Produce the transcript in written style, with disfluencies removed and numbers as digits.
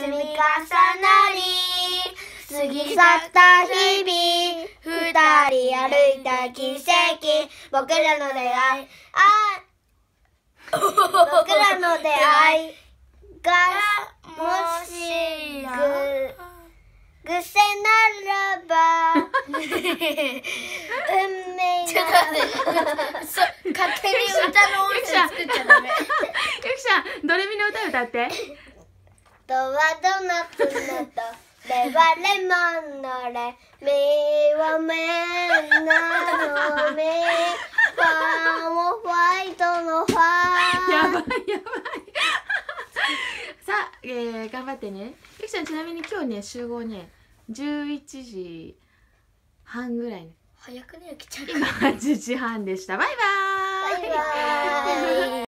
重なり過ぎ去った日々、二人歩いた奇跡、僕らの出会い、僕らの出会いがもし癖ならば運命ちょっと待って勝手に歌の音声作っちゃダメ。 ゆきちゃんドレミの歌歌って。 ドはドナツのド、レはレモンのレ、ミはメナのミ、ファもホワイトのファ。 やばいさあ、頑張ってね。ゆきちゃんちなみに今日ね集合ね11時半ぐらいね。 早くねゆきちゃん。 今8時半でした。バイバーイ。 バイバーイ。